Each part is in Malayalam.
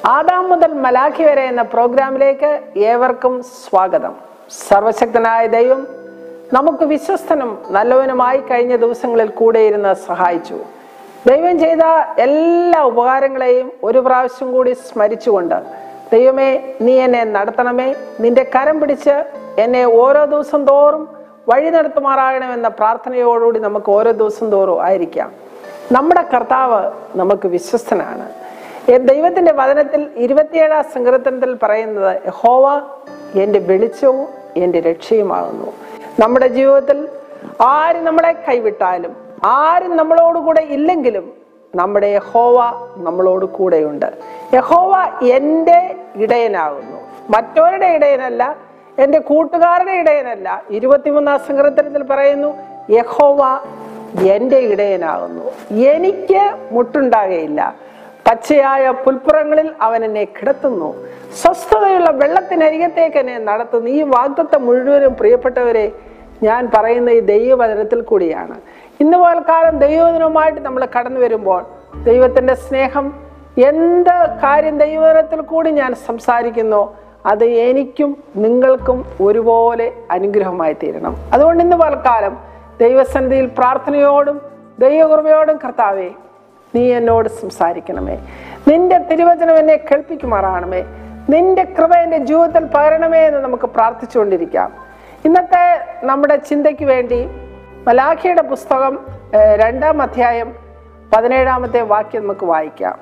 ആദാം മുതൽ മലാഖി വരെ എന്ന പ്രോഗ്രാമിലേക്ക് ഏവർക്കും സ്വാഗതം. സർവശക്തനായ ദൈവം നമുക്ക് വിശ്വസ്തനും നല്ലവനുമായി കഴിഞ്ഞ ദിവസങ്ങളിൽ കൂടെയിരുന്ന് സഹായിച്ചു. ദൈവം ചെയ്ത എല്ലാ ഉപകാരങ്ങളെയും ഒരു പ്രാവശ്യം കൂടി സ്മരിച്ചുകൊണ്ട്, ദൈവമേ, നീ എന്നെ നടത്തണമേ, നിന്റെ കരം പിടിച്ച് എന്നെ ഓരോ ദിവസം തോറും വഴി നടത്തുമാറാകണമെന്ന പ്രാർത്ഥനയോടുകൂടി നമുക്ക് ഓരോ ദിവസം തോറും ആയിരിക്കാം. നമ്മുടെ കർത്താവ് നമുക്ക് വിശ്വസ്തനാണ്. ദൈവത്തിന്റെ വചനത്തിൽ 27-ാം സങ്കീർത്തനത്തിൽ പറയുന്നത്, യഹോവ എൻ്റെ വെളിച്ചവും എൻ്റെ രക്ഷയുമാകുന്നു. നമ്മുടെ ജീവിതത്തിൽ ആര് നമ്മളെ കൈവിട്ടാലും, ആരും നമ്മളോടുകൂടെ ഇല്ലെങ്കിലും, നമ്മുടെ യഹോവ നമ്മളോട് കൂടെയുണ്ട്. യഹോവ എൻ്റെ ഇടയനാകുന്നു, മറ്റവരുടെ ഇടയനല്ല, എൻ്റെ കൂട്ടുകാരുടെ ഇടയനല്ല. 23-ാം സങ്കീർത്തനത്തിൽ പറയുന്നു, യഹോവ എൻ്റെ ഇടയനാകുന്നു, എനിക്ക് മുട്ടുണ്ടാകുകയില്ല. പച്ചയായ പുൽപ്പുറങ്ങളിൽ അവൻ എന്നെ കിടത്തുന്നു, സ്വസ്ഥതയുള്ള വെള്ളത്തിനരികത്തേക്ക് എന്നെ നടത്തുന്നു. ഈ വാഗ്ദത്തം മുഴുവനും പ്രിയപ്പെട്ടവരെ ഞാൻ പറയുന്ന ഈ ദൈവവചനത്തിൽ കൂടിയാണ്. ഇന്ന് പോൽക്കാലം ദൈവവചനവുമായിട്ട് നമ്മൾ കടന്നു വരുമ്പോൾ ദൈവത്തിൻ്റെ സ്നേഹം, എന്ത് കാര്യം ദൈവവചനത്തിൽ കൂടി ഞാൻ സംസാരിക്കുന്നു, അത് എനിക്കും നിങ്ങൾക്കും ഒരുപോലെ അനുഗ്രഹമായി തീരണം. അതുകൊണ്ട് ഇന്ന് പോൽക്കാലം ദൈവസന്നിധിയിൽ പ്രാർത്ഥനയോടും ദൈവകൃപയോടും, കർത്താവേ, നീ എന്നോട് സംസാരിക്കണമേ, നിന്റെ തിരുവചനം എന്നെ കേൾപ്പിക്കുമാറാണമേ, നിന്റെ കൃപ എൻ്റെ ജീവിതത്തിൽ പകരണമേ എന്ന് നമുക്ക് പ്രാർത്ഥിച്ചുകൊണ്ടിരിക്കാം. ഇന്നത്തെ നമ്മുടെ ചിന്തയ്ക്ക് വേണ്ടി മലാഖിയുടെ പുസ്തകം 2-ാം അധ്യായം 17-ാമത്തെ വാക്യം നമുക്ക് വായിക്കാം.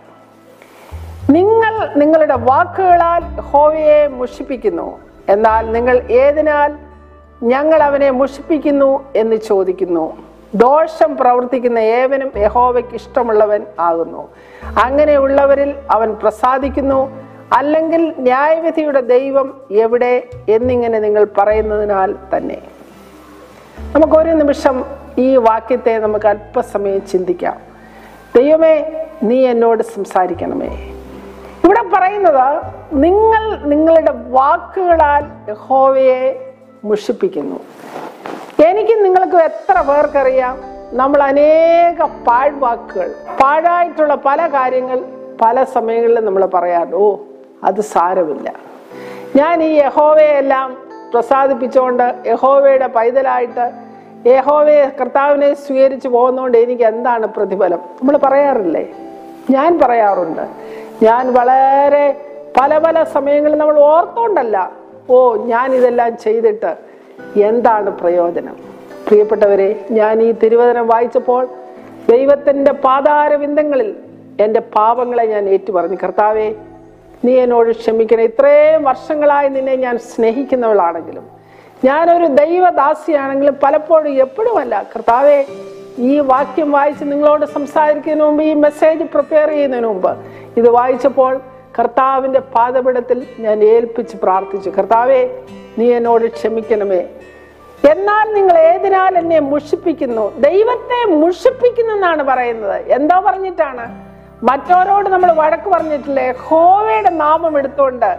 നിങ്ങൾ നിങ്ങളുടെ വാക്കുകളാൽ യഹോവയെ മുഷിപ്പിക്കുന്നു, എന്നാൽ നിങ്ങൾ ഏതിനാൽ ഞങ്ങൾ അവനെ മുഷിപ്പിക്കുന്നു എന്ന് ചോദിക്കുന്നു. ദോഷം പ്രവർത്തിക്കുന്ന ഏവനും യഹോവയ്ക്ക് ഇഷ്ടമുള്ളവൻ ആകുന്നു, അങ്ങനെയുള്ളവരിൽ അവൻ പ്രസാദിക്കുന്നു. അല്ലെങ്കിൽ ന്യായവിധിയുടെ ദൈവം എവിടെ എന്നിങ്ങനെ നിങ്ങൾ പറയുന്നതിനാൽ തന്നെ. നമുക്കൊരു നിമിഷം ഈ വാക്യത്തെ നമുക്ക് അല്പസമയം ചിന്തിക്കാം. ദൈവമേ, നീ എന്നോട് സംസാരിക്കണമേ. ഇവിടെ പറയുന്നത്, നിങ്ങൾ നിങ്ങളുടെ വാക്കുകളാൽ യഹോവയെ മുഷിപ്പിക്കുന്നു. എനിക്ക് നിങ്ങൾക്കും എത്ര പേർക്കറിയാം, നമ്മൾ അനേക പാഴ്വാക്കുകൾ, പാഴായിട്ടുള്ള പല കാര്യങ്ങൾ പല സമയങ്ങളിലും നമ്മൾ പറയാറുണ്ട്. ഓ, അത് സാരമില്ല, ഞാൻ ഈ യഹോവയെല്ലാം പ്രസാദിപ്പിച്ചുകൊണ്ട് യഹോവയുടെ പൈതലായിട്ട് യഹോവയെ, കർത്താവിനെ സ്വീകരിച്ചു പോകുന്നതുകൊണ്ട് എനിക്ക് എന്താണ് പ്രതിഫലം? നമ്മൾ പറയാറില്ലേ? ഞാൻ പറയാറുണ്ട്. ഞാൻ വളരെ പല പല സമയങ്ങളിൽ നമ്മൾ ഓർത്തോണ്ടല്ല, ഓ, ഞാൻ ഇതെല്ലാം ചെയ്തിട്ട് എന്താണ് പ്രയോജനം? പ്രിയപ്പെട്ടവരെ, ഞാൻ ഈ തിരുവചനം വായിച്ചപ്പോൾ ദൈവത്തിൻ്റെ പാതാരവിന്ദങ്ങളിൽ എൻ്റെ പാപങ്ങളെ ഞാൻ ഏറ്റുപറഞ്ഞു. കർത്താവേ, നീ എന്നോട് ക്ഷമിക്കണം. ഇത്രയും വർഷങ്ങളായി നിന്നെ ഞാൻ സ്നേഹിക്കുന്നവളാണെങ്കിലും, ഞാനൊരു ദൈവദാസിയാണെങ്കിലും പലപ്പോഴും, എപ്പോഴുമല്ല, കർത്താവേ, ഈ വാക്യം വായിച്ച് നിങ്ങളോട് സംസാരിക്കുന്നതിന് മുമ്പ്, ഈ മെസ്സേജ് പ്രിപ്പയർ ചെയ്യുന്നതിന് മുമ്പ്, ഇത് വായിച്ചപ്പോൾ കർത്താവിൻ്റെ പാദപീഠത്തിൽ ഞാൻ ഏൽപ്പിച്ച് പ്രാർത്ഥിച്ചു. കർത്താവേ, നീ എന്നോട് ക്ഷമിക്കണമേ. എന്നാൽ നിങ്ങൾ ഏതിനാൽ എന്നെ മുഷിപ്പിക്കുന്നു? ദൈവത്തെ മുഷിപ്പിക്കുന്നു എന്നാണ് പറയുന്നത്. എന്താ പറഞ്ഞിട്ടാണ്? മറ്റവരോട് നമ്മൾ വഴക്ക് പറഞ്ഞിട്ടില്ലേ? യഹോവയുടെ നാമം എടുത്തുകൊണ്ട്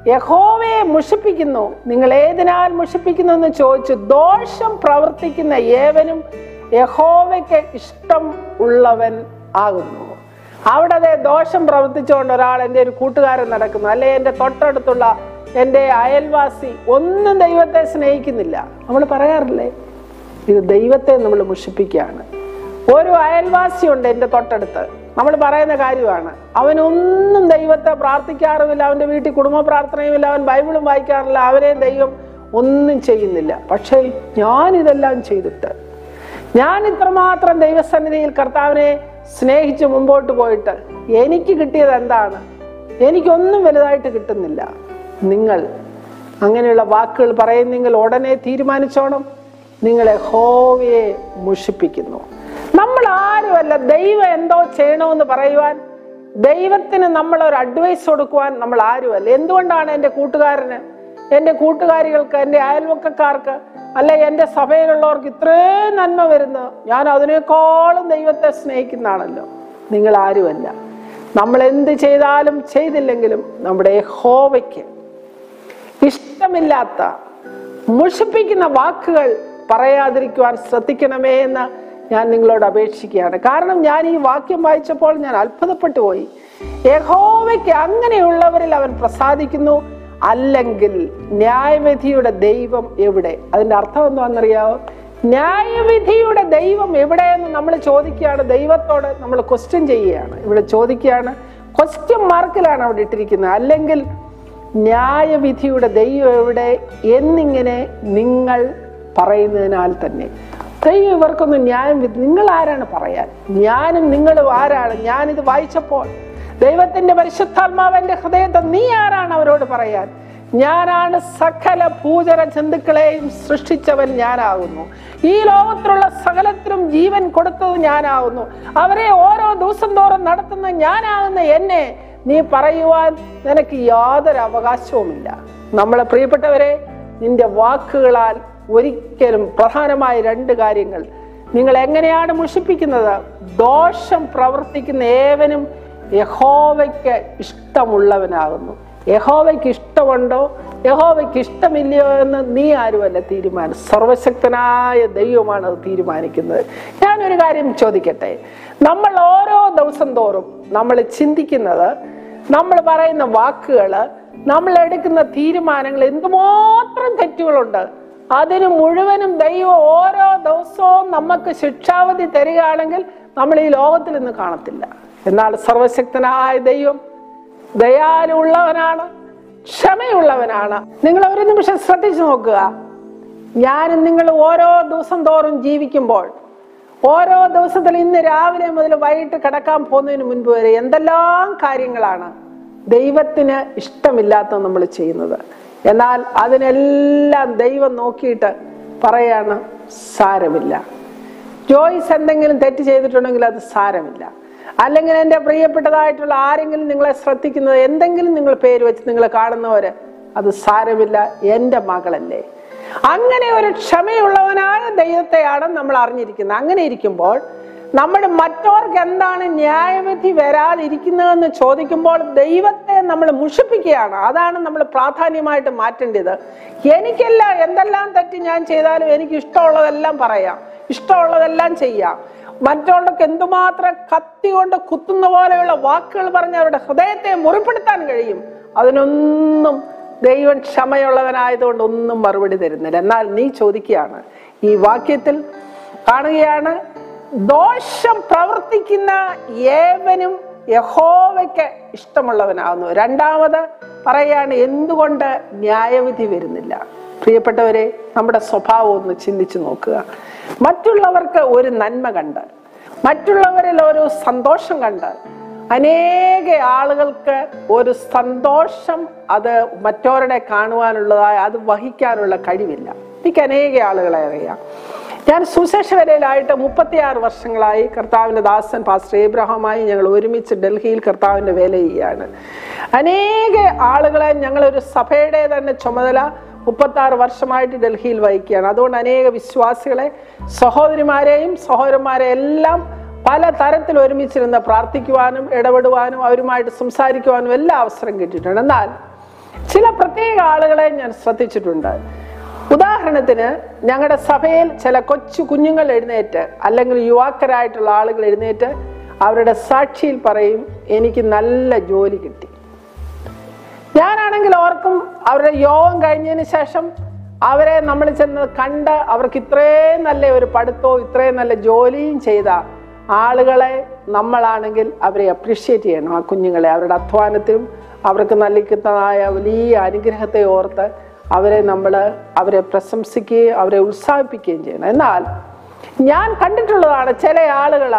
യഹോവയെ മുഷിപ്പിക്കുന്നു. നിങ്ങൾ ഏതിനാൽ മുഷിപ്പിക്കുന്നു എന്ന് ചോദിച്ചു. ദോഷം പ്രവർത്തിക്കുന്ന ഏവനും യഹോവയ്ക്ക് ഇഷ്ടം ഉള്ളവൻ ആകുന്നു. അവിടെ അതേ ദോഷം പ്രവർത്തിച്ചുകൊണ്ട് ഒരാൾ, എൻ്റെ ഒരു കൂട്ടുകാരൻ നടക്കുന്നു, അല്ലെ എൻ്റെ തൊട്ടടുത്തുള്ള എൻ്റെ അയൽവാസി, ഒന്നും ദൈവത്തെ സ്നേഹിക്കുന്നില്ല. നമ്മൾ പറയാറില്ലേ? ഇത് ദൈവത്തെ നമ്മൾ മുഷിപ്പിക്കുകയാണ്. ഒരു അയൽവാസിയുണ്ട് എൻ്റെ തൊട്ടടുത്ത്, നമ്മൾ പറയുന്ന കാര്യമാണ്, അവനൊന്നും ദൈവത്തെ പ്രാർത്ഥിക്കാറുമില്ല, അവൻ്റെ വീട്ടിൽ കുടുംബ പ്രാർത്ഥനയുമില്ല, അവൻ ബൈബിളും വായിക്കാറില്ല, അവനെ ദൈവം ഒന്നും ചെയ്യുന്നില്ല. പക്ഷേ ഞാനിതെല്ലാം ചെയ്തിട്ട്, ഞാൻ ഇത്രമാത്രം ദൈവസന്നിധിയിൽ കർത്താവിനെ സ്നേഹിച്ച് മുമ്പോട്ട് പോയിട്ട് എനിക്ക് കിട്ടിയത് എന്താണ്? എനിക്കൊന്നും വലുതായിട്ട് കിട്ടുന്നില്ല. നിങ്ങൾ അങ്ങനെയുള്ള വാക്കുകൾ പറയുന്നെങ്കിൽ ഉടനെ തീരുമാനിച്ചോണം, നിങ്ങൾ യഹോവയെ മുഷിപ്പിക്കുന്നു. നമ്മൾ ആരുമല്ല ദൈവം എന്തോ ചെയ്യണമെന്ന് പറയുവാൻ, ദൈവത്തിന് നമ്മളൊരു അഡ്വൈസ് കൊടുക്കുവാൻ നമ്മൾ ആരുമല്ല. എന്തുകൊണ്ടാണ് എൻ്റെ കൂട്ടുകാരന്, എൻ്റെ കൂട്ടുകാരികൾക്ക്, എൻ്റെ അയൽവക്കക്കാർക്ക്, അല്ലെ എൻ്റെ സഭയിലുള്ളവർക്ക് ഇത്രയും നന്മ വരുന്നത്? ഞാൻ അതിനേക്കാളും ദൈവത്തെ സ്നേഹിക്കുന്നതാണല്ലോ. നിങ്ങൾ ആരുമല്ല. നമ്മൾ എന്ത് ചെയ്താലും ചെയ്തില്ലെങ്കിലും നമ്മുടെ യഹോവയ്ക്ക് ഇഷ്ടമില്ലാത്ത മുഷിപ്പിക്കുന്ന വാക്കുകൾ പറയാതിരിക്കുവാൻ ശ്രദ്ധിക്കണമേ എന്ന് ഞാൻ നിങ്ങളോട് അപേക്ഷിക്കുകയാണ്. കാരണം ഞാൻ ഈ വാക്യം വായിച്ചപ്പോൾ ഞാൻ അത്ഭുതപ്പെട്ടു പോയി. യഹോവയ്ക്ക് അങ്ങനെയുള്ളവരിൽ അവൻ പ്രസാദിക്കുന്നു. അല്ലെങ്കിൽ ന്യായവിധിയുടെ ദൈവം എവിടെ? അതിന്റെ അർത്ഥം എന്താണെന്നറിയാവോ? ന്യായവിധിയുടെ ദൈവം എവിടെയെന്ന് നമ്മൾ ചോദിക്കുകയാണ്. ദൈവത്തോട് നമ്മൾ ക്വസ്റ്റ്യൻ ചെയ്യുകയാണ്. ഇവിടെ ചോദിക്കുകയാണ്, ക്വസ്റ്റ്യൻ മാർക്കിലാണ് അവിടെ ഇട്ടിരിക്കുന്നത്. അല്ലെങ്കിൽ ന്യായവിധിയുടെ ദൈവം എവിടെ എന്നിങ്ങനെ നിങ്ങൾ പറയുന്നതിനാൽ തന്നെ ദൈവം ഇവർക്കൊന്നും ന്യായം വിധി. നിങ്ങൾ ആരാണ് പറയാൻ? ഞാനും നിങ്ങളും ആരാണ്? ഞാനിത് വായിച്ചപ്പോൾ ദൈവത്തിന്റെ പരിശുദ്ധാത്മാവ് എന്റെ ഹൃദയത്തെ, നീ ആരാണ് അവരോട് പറയാൻ? ഞാനാണ് സകല ഭൂചര ജന്തുക്കളെയും സൃഷ്ടിച്ചവൻ ഞാനാകുന്നു. ഈ ലോകത്തിലുള്ള സകലത്തിലും ജീവൻ കൊടുത്തത് ഞാനാകുന്നു. അവരെ ഓരോ ദിവസം തോറും നടത്തുന്ന ഞാനാകുന്ന എന്നെ നീ പറയുവാൻ നിനക്ക് യാതൊരു അവകാശവുമില്ല. നമ്മളെ പ്രിയപ്പെട്ടവരെ, നിന്റെ വാക്കുകളാൽ ഒരിക്കലും പ്രധാനമായ 2 കാര്യങ്ങൾ നിങ്ങൾ എങ്ങനെയാണ് മുഷിപ്പിക്കുന്നത്? ദോഷം പ്രവർത്തിക്കുന്ന ഏവനും യഹോവയ്ക്ക് ഇഷ്ടമുള്ളവനാകുന്നു. യഹോവയ്ക്ക് ഇഷ്ടമുണ്ടോ യഹോവയ്ക്ക് ഇഷ്ടമില്ലയോ എന്ന് നീ ആരുമല്ല തീരുമാനം. സർവശക്തനായ ദൈവമാണ് അത് തീരുമാനിക്കുന്നത്. ഞാനൊരു കാര്യം ചോദിക്കട്ടെ, നമ്മൾ ഓരോ ദിവസം തോറും നമ്മൾ ചിന്തിക്കുന്നത്, നമ്മൾ പറയുന്ന വാക്കുകൾ, നമ്മൾ എടുക്കുന്ന തീരുമാനങ്ങൾ എന്തുമാത്രം തെറ്റുകളുണ്ട്. അതിന് മുഴുവനും ദൈവം ഓരോ ദിവസവും നമുക്ക് ശിക്ഷാവധി തരികയാണെങ്കിൽ നമ്മൾ ഈ ലോകത്തിൽ നിന്ന് കാണത്തില്ല. എന്നാൽ സർവശക്തനായ ദൈവം ദയാലുള്ളവനാണ്, ക്ഷമയുള്ളവനാണ്. നിങ്ങൾ ഒരു നിമിഷം ശ്രദ്ധിച്ചു നോക്കുക. ഞാനും നിങ്ങൾ ഓരോ ദിവസം തോറും ജീവിക്കുമ്പോൾ, ഓരോ ദിവസത്തിൽ ഇന്ന് രാവിലെ മുതൽ വൈകിട്ട് കിടക്കാൻ പോകുന്നതിന് മുൻപ് വരെ എന്തെല്ലാം കാര്യങ്ങളാണ് ദൈവത്തിന് ഇഷ്ടമില്ലാത്ത നമ്മൾ ചെയ്യുന്നത്. എന്നാൽ അതിനെല്ലാം ദൈവം നോക്കിയിട്ട് പറയാണ്, സാരമില്ല. ജോയ്സ് എന്തെങ്കിലും തെറ്റ് ചെയ്തിട്ടുണ്ടെങ്കിൽ അത് സാരമില്ല. അല്ലെങ്കിൽ എൻ്റെ പ്രിയപ്പെട്ടതായിട്ടുള്ള ആരെങ്കിലും നിങ്ങളെ ശ്രദ്ധിക്കുന്നത്, എന്തെങ്കിലും നിങ്ങൾ പേര് വെച്ച് നിങ്ങൾ കാണുന്നവര്, അത് സാരമില്ല, എൻ്റെ മകളല്ലേ. അങ്ങനെ ഒരു ക്ഷമയുള്ളവനായ ദൈവത്തെയാണ് നമ്മൾ അറിഞ്ഞിരിക്കുന്നത്. അങ്ങനെ ഇരിക്കുമ്പോൾ നമ്മൾ മറ്റവർക്ക് എന്താണ് ന്യായവിധി വരാതിരിക്കുന്നതെന്ന് ചോദിക്കുമ്പോൾ ദൈവത്തെ നമ്മൾ മുഷിപ്പിക്കുകയാണ്. അതാണ് നമ്മൾ പ്രാധാന്യമായിട്ട് മാറ്റേണ്ടത്. എനിക്കല്ല, എന്തെല്ലാം തെറ്റ് ഞാൻ ചെയ്താലും എനിക്ക് ഇഷ്ടമുള്ളതെല്ലാം പറയാം, ഇഷ്ടമുള്ളതെല്ലാം ചെയ്യാം. മറ്റുള്ളവർക്ക് എന്തുമാത്രം കത്തി കൊണ്ട് കുത്തുന്ന പോലെയുള്ള വാക്കുകൾ പറഞ്ഞ് അവരുടെ ഹൃദയത്തെ മുറിപ്പെടുത്താൻ കഴിയും. അതിനൊന്നും ദൈവം ക്ഷമയുള്ളവനായതുകൊണ്ട് ഒന്നും മറുപടി തരുന്നില്ല. എന്നാൽ നീ ചോദിക്കുകയാണ്, ഈ വാക്യത്തിൽ കാണുകയാണ്, ദോഷം പ്രവർത്തിക്കുന്ന ഏവനും യഹോവയ്ക്ക് ഇഷ്ടമുള്ളവനാകുന്നു. രണ്ടാമത് പറയാണ്, എന്തുകൊണ്ട് ന്യായവിധി വരുന്നില്ല? പ്രിയപ്പെട്ടവരെ, നമ്മുടെ സ്വഭാവം ഒന്ന് ചിന്തിച്ചു നോക്കുക. മറ്റുള്ളവർക്ക് ഒരു നന്മ കണ്ട്, മറ്റുള്ളവരിൽ ഒരു സന്തോഷം കണ്ട്, അനേക ആളുകൾക്ക് ഒരു സന്തോഷം അത് മറ്റവരുടെ കാണുവാനുള്ളതായ അത് വഹിക്കാനുള്ള കഴിവില്ല. എനിക്ക് അനേക ആളുകളെ അറിയാം. ഞാൻ സുശേഷ വേലയിലായിട്ട് 36 വർഷങ്ങളായി കർത്താവിൻ്റെ ദാസൻ പാസ്റ്റർ ഏബ്രഹാമായി ഞങ്ങൾ ഒരുമിച്ച് ഡൽഹിയിൽ കർത്താവിൻ്റെ വേല ചെയ്യുകയാണ്. അനേക ആളുകളെ ഞങ്ങളൊരു സഭയുടെ തന്നെ ചുമതല 36 വർഷമായിട്ട് ഡൽഹിയിൽ വഹിക്കുകയാണ്. അതുകൊണ്ട് അനേക വിശ്വാസികളെ, സഹോദരിമാരെയും സഹോദരന്മാരെയും എല്ലാം പല തരത്തിൽ ഒരുമിച്ചിരുന്ന് പ്രാർത്ഥിക്കുവാനും ഇടപെടുവാനും അവരുമായിട്ട് സംസാരിക്കുവാനും എല്ലാ അവസരം കിട്ടിയിട്ടുണ്ട്. എന്നാൽ ചില പ്രത്യേക ആളുകളെ ഞാൻ ശ്രദ്ധിച്ചിട്ടുണ്ട്. ഉദാഹരണത്തിന്, ഞങ്ങളുടെ സഭയിൽ ചില കൊച്ചു കുഞ്ഞുങ്ങൾ എഴുന്നേറ്റ്, അല്ലെങ്കിൽ യുവാക്കരായിട്ടുള്ള ആളുകൾ എഴുന്നേറ്റ് അവരുടെ സാക്ഷിയിൽ പറയും, എനിക്ക് നല്ല ജോലി കിട്ടി. ഞാനാണെങ്കിൽ ഓർക്കും, അവരുടെ യോഗം കഴിഞ്ഞതിന് ശേഷം അവരെ നമ്മൾ ചെന്ന് കണ്ട് അവർക്ക് ഇത്രയും നല്ല ഒരു പഠിത്തവും ഇത്രയും നല്ല ജോലിയും ചെയ്ത ആളുകളെ നമ്മളാണെങ്കിൽ അവരെ അപ്രീഷിയേറ്റ് ചെയ്യണം. ആ കുഞ്ഞുങ്ങളെ, അവരുടെ അധ്വാനത്തിനും അവർക്ക് നൽകുന്നതായ വലിയ അനുഗ്രഹത്തെ ഓർത്ത് അവരെ പ്രശംസിക്കുകയും അവരെ ഉത്സാഹിപ്പിക്കുകയും ചെയ്യണം. എന്നാൽ ഞാൻ കണ്ടിട്ടുള്ളതാണ്, ചില ആളുകൾ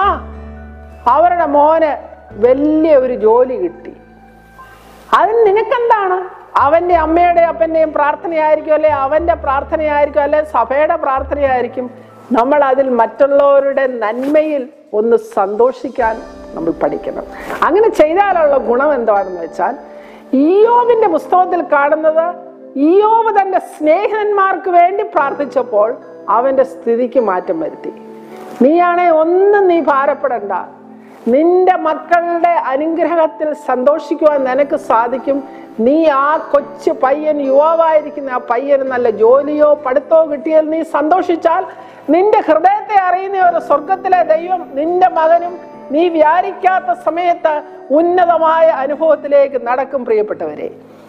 അവരുടെ മോന് വലിയ ഒരു ജോലി കിട്ടി, അതിന് നിനക്കെന്താണ്? അവൻ്റെ അമ്മയുടെയും അപ്പൻ്റെയും പ്രാർത്ഥനയായിരിക്കും, അല്ലെ അവൻ്റെ പ്രാർത്ഥനയായിരിക്കും, അല്ലെ സഭയുടെ പ്രാർത്ഥനയായിരിക്കും. നമ്മൾ അതിൽ മറ്റുള്ളവരുടെ നന്മയിൽ ഒന്ന് സന്തോഷിക്കാൻ നമ്മൾ പഠിക്കണം. അങ്ങനെ ചെയ്താലുള്ള ഗുണം എന്താണെന്ന് വെച്ചാൽ, ഇയ്യോബിന്റെ പുസ്തകത്തിൽ കാണുന്നത്, ഇയ്യോബ് തന്റെ സ്നേഹിതന്മാർക്ക് വേണ്ടി പ്രാർത്ഥിച്ചപ്പോൾ അവന്റെ സ്ഥിതിക്ക് മാറ്റം വരുത്തി. നീയാണെ ഒന്നും നീ ഭാരപ്പെടണ്ട, നിന്റെ മക്കളുടെ അനുഗ്രഹത്തിൽ സന്തോഷിക്കുവാൻ നിനക്ക് സാധിക്കും. നീ ആ കൊച്ചു പയ്യൻ, യുവാവായിരിക്കുന്ന ആ പയ്യന് നല്ല ജോലിയോ പഠിത്തമോ കിട്ടിയാൽ നീ സന്തോഷിച്ചാൽ, നിന്റെ ഹൃദയത്തെ അറിയുന്ന ഒരു സ്വർഗത്തിലെ ദൈവം നിന്റെ മകനും നീ വിചാരിക്കാത്ത സമയത്ത് ഉന്നതമായ അനുഭവത്തിലേക്ക് നടക്കും. പ്രിയപ്പെട്ടവരെ,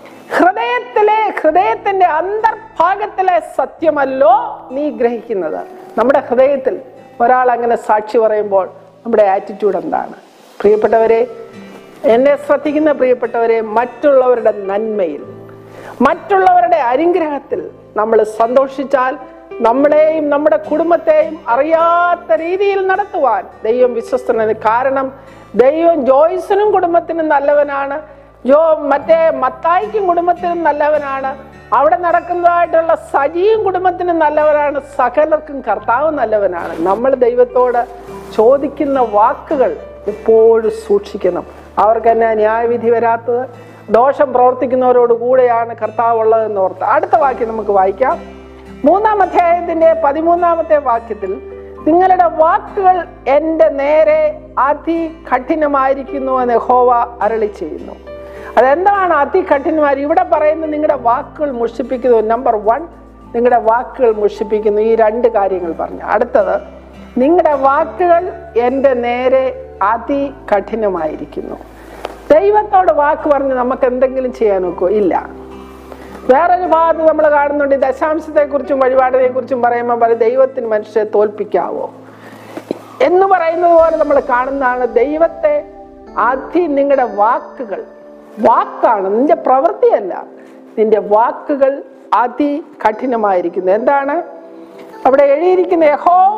ഹൃദയത്തിന്റെ അന്തർഭാഗത്തിലെ സത്യമല്ലോ നീ ഗ്രഹിക്കുന്നത്. നമ്മുടെ ഹൃദയത്തിൽ ഒരാൾ അങ്ങനെ സാക്ഷി പറയുമ്പോൾ നമ്മുടെ ആറ്റിറ്റ്യൂഡ് എന്താണ്? പ്രിയപ്പെട്ടവരെ, എന്നെ ശ്രദ്ധിക്കുന്ന പ്രിയപ്പെട്ടവരെ, മറ്റുള്ളവരുടെ നന്മയിൽ, മറ്റുള്ളവരുടെ അനുഗ്രഹത്തിൽ നമ്മൾ സന്തോഷിച്ചാൽ നമ്മളെയും നമ്മുടെ കുടുംബത്തെയും അറിയാത്ത രീതിയിൽ നടത്തുവാൻ ദൈവം വിശ്വസ്തനാണ്. കാരണം ദൈവം ജോയ്സിനും കുടുംബത്തിനും നല്ലവനാണ്, മറ്റേ മത്തായിക്കും കുടുംബത്തിനും നല്ലവനാണ്, അവിടെ നടക്കുന്നതായിട്ടുള്ള സജിയും കുടുംബത്തിനും നല്ലവനാണ്, സകലർക്കും കർത്താവ് നല്ലവനാണ്. നമ്മൾ ദൈവത്തോട് ചോദിക്കുന്ന വാക്കുകൾ എപ്പോഴും സൂക്ഷിക്കണം. അവർക്ക് തന്നെ ന്യായവിധി വരാത്തത്, ദോഷം പ്രവർത്തിക്കുന്നവരോട് കൂടെയാണ് കർത്താവ് ഉള്ളതെന്ന് ഓർത്ത്. അടുത്ത വാക്യം നമുക്ക് വായിക്കാം. 3-ാം അധ്യായത്തിന്റെ 13-ാമത്തെ വാക്യത്തിൽ, നിങ്ങളുടെ വാക്കുകൾ എൻ്റെ നേരെ അതികഠിനമായിരിക്കുന്നു എന്ന് യഹോവ അരുളി ചെയ്യുന്നു. അതെന്താണ് അതികഠിനമായി? ഇവിടെ പറയുന്നത് നിങ്ങളുടെ വാക്കുകൾ മുഷിപ്പിക്കുന്നു. നമ്പർ 1, നിങ്ങളുടെ വാക്കുകൾ മുഷിപ്പിക്കുന്നു. ഈ 2 കാര്യങ്ങൾ പറഞ്ഞു. അടുത്തത്, നിങ്ങളുടെ വാക്കുകൾ എൻ്റെ നേരെ അതികഠിനമായിരിക്കുന്നു. ദൈവത്തോട് വാക്ക് പറഞ്ഞ് നമുക്ക് എന്തെങ്കിലും ചെയ്യാൻ നോക്കുമോ? ഇല്ല. വേറൊരു ഭാഗത്ത് നമ്മൾ കാണുന്നുണ്ട്, ദശാംശത്തെക്കുറിച്ചും വഴിപാടിനെ കുറിച്ചും പറയുമ്പോൾ പറയും ദൈവത്തിന് മനുഷ്യരെ തോൽപ്പിക്കാവോ എന്ന് പറയുന്നത് പോലെ നമ്മൾ കാണുന്നതാണ്. ദൈവത്തെ നിങ്ങളുടെ വാക്കുകൾ, വാക്കാണ്, നിന്റെ പ്രവൃത്തിയല്ല, നിന്റെ വാക്കുകൾ അതികഠിനമായിരിക്കുന്നു. എന്താണ് അവിടെ എഴുതിയിരിക്കുന്നത്? യഹോവ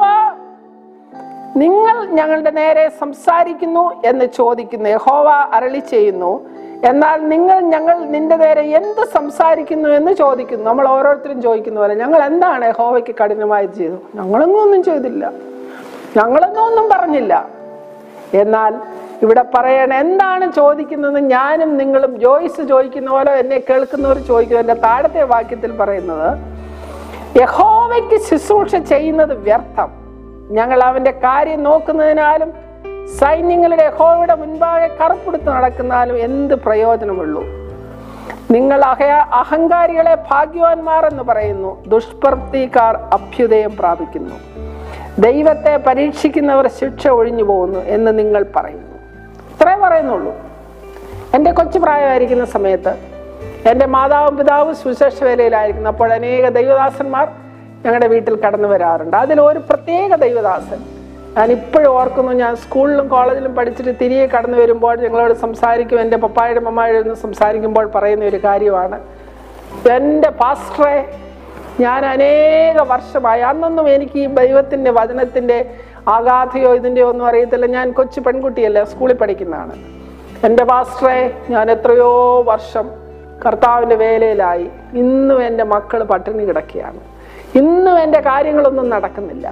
നിങ്ങൾ ഞങ്ങളുടെ നേരെ സംസാരിക്കുന്നു എന്ന് ചോദിക്കുന്നു. യഹോവ അരുളി ചെയ്യുന്നു, എന്നാൽ ഞങ്ങൾ നിന്റെ നേരെ എന്ത് സംസാരിക്കുന്നു എന്ന് ചോദിക്കുന്നു. നമ്മൾ ഓരോരുത്തരും ചോദിക്കുന്ന പോലെ, ഞങ്ങൾ എന്താണ് യഹോവയ്ക്ക് കഠിനമായി ചെയ്തു? ഞങ്ങളൊന്നും ചെയ്തില്ല, ഞങ്ങളൊന്നും പറഞ്ഞില്ല. എന്നാൽ ഇവിടെ പറയണ എന്താണ് ചോദിക്കുന്നത്? ഞാനും നിങ്ങളും ജോയ്സ് ചോദിക്കുന്ന പോലെ, എന്നെ കേൾക്കുന്നവർ ചോദിക്കുന്നു. എൻ്റെ താഴത്തെ വാക്യത്തിൽ പറയുന്നത്, യഹോവയ്ക്ക് ശുശ്രൂഷ ചെയ്യുന്നത് വ്യർത്ഥം, ഞങ്ങൾ അവന്റെ കാര്യം നോക്കുന്നതിനാലും സൈന്യങ്ങളുടെ യഹോവയുടെ മുൻപാകെ കറുപ്പെടുത്ത് നടക്കുന്നാലും എന്ത് പ്രയോജനമുള്ളൂ? നിങ്ങൾ അഹങ്കാരികളെ ഭാഗ്യവാന്മാർ എന്ന് പറയുന്നു, ദുഷ്പ്രവൃത്തിക്കാർ അഭ്യുദയം പ്രാപിക്കുന്നു. ദൈവത്തെ പരീക്ഷിക്കുന്നവർ ശിക്ഷ ഒഴിഞ്ഞു പോകുന്നു എന്ന് നിങ്ങൾ പറയുന്നു. ഇത്രേ പറയുന്നുള്ളൂ. എൻ്റെ കൊച്ചു പ്രായമായിരിക്കുന്ന സമയത്ത് എൻ്റെ മാതാവും പിതാവും സുവിശേഷ വേലയിലായിരിക്കുന്നു. അപ്പോൾ അനേക ദൈവദാസന്മാർ ഞങ്ങളുടെ വീട്ടിൽ കടന്നു വരാറുണ്ട്. അതിലൊരു പ്രത്യേക ദൈവദാസൻ ഞാൻ ഇപ്പോഴും ഓർക്കുന്നു. ഞാൻ സ്കൂളിലും കോളേജിലും പഠിച്ചിട്ട് തിരികെ കടന്നു വരുമ്പോൾ ഞങ്ങളോട് സംസാരിക്കും, എൻ്റെ പപ്പായുടെ മമ്മായുടെ ഒന്ന് സംസാരിക്കുമ്പോൾ പറയുന്ന ഒരു കാര്യമാണ്, എൻ്റെ പാസ്റ്ററെ, ഞാൻ അനേക വർഷമായി, അന്നൊന്നും എനിക്ക് ഈ ദൈവത്തിൻ്റെ വചനത്തിൻ്റെ ആഘാതയോ ഇതിൻ്റെ ഒന്നും അറിയത്തില്ല, ഞാൻ കൊച്ചു പെൺകുട്ടിയല്ല, സ്കൂളിൽ പഠിക്കുന്നതാണ്. എൻ്റെ പാസ്റ്ററെ, ഞാൻ എത്രയോ വർഷം കർത്താവിൻ്റെ വേലയിലായി, ഇന്നും എൻ്റെ മക്കൾ പട്ടിണി കിടക്കുകയാണ്, ഇന്നും എൻ്റെ കാര്യങ്ങളൊന്നും നടക്കുന്നില്ല.